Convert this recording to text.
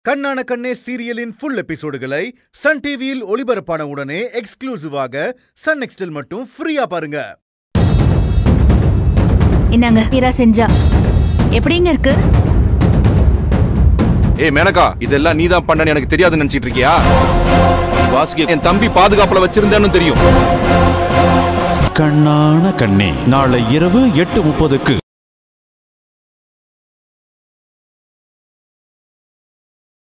கண்ணான கண்ணே சீரியலின் full எபிசோடுகளை Sun டிவியில் ஒளிபரப்பான உடனே எக்ஸ்க்ளூசிவாக சன் நெக்ஸ்டில் மட்டும் ஃப்ரீயா பாருங்க. என்னங்க மீரா செஞ்சா எப்படிங்க இருக்கு? ஏய் மேனகா, இதெல்லாம் நீதான் பண்ணன்னு எனக்கு தெரியாதுன்னு நினைச்சிட்டு இருக்கியா? வாசுகி என் தம்பி பாதுகாப்புல வச்சிருந்தேன்னு தெரியும். கண்ணான கண்ணே நாளை இரவு 8:30க்கு.